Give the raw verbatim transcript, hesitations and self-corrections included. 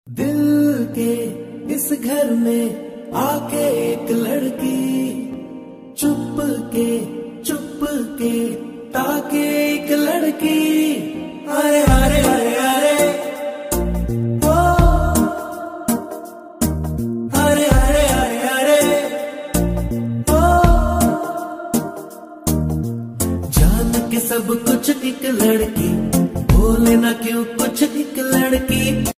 दिल के इस घर में आके एक लड़की चुप के चुप के ताके एक लड़की अरे अरे अरे अरे ओ अरे अरे अरे अरे ओ जान के सब कुछ एक लड़की बोले ना क्यों कुछ एक लड़की।